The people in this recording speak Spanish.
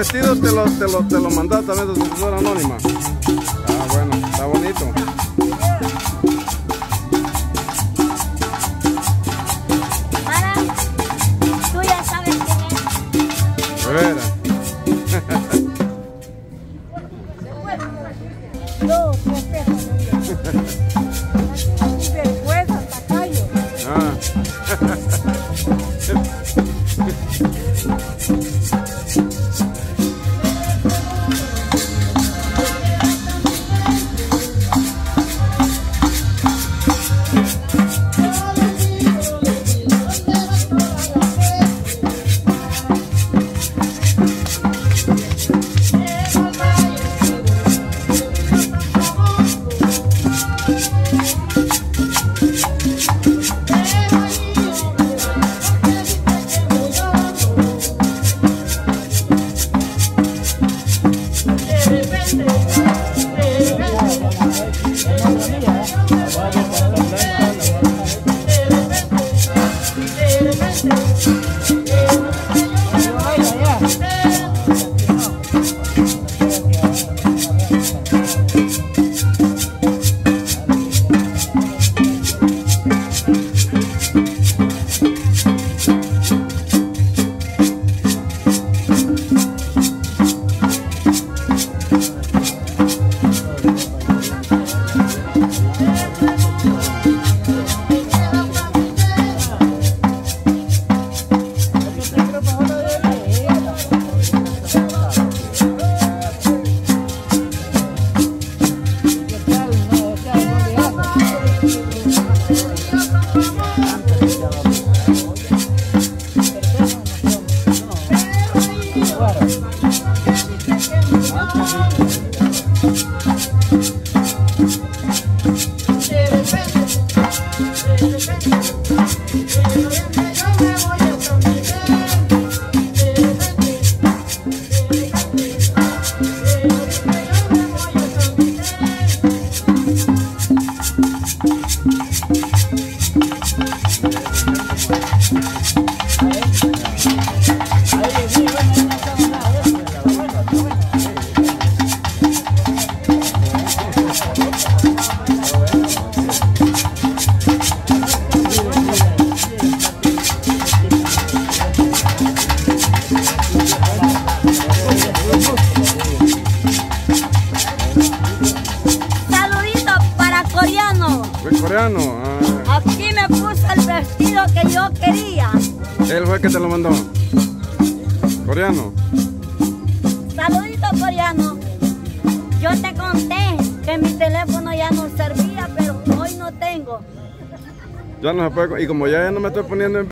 vestido te lo mandó también de su señora anónima. Ah, bueno, está bonito. Para, tú ya sabes quién es. De veras. No, vergüenza, tacaño. Ah. Saludito para Coreano. ¿El coreano? Ah. Aquí me puso el vestido que yo quería. Él fue el que te lo mandó. Coreano. Saludito Coreano. Yo te conté que mi teléfono ya no servía, pero hoy no tengo. Ya no se puede. Y como ya no me estoy poniendo en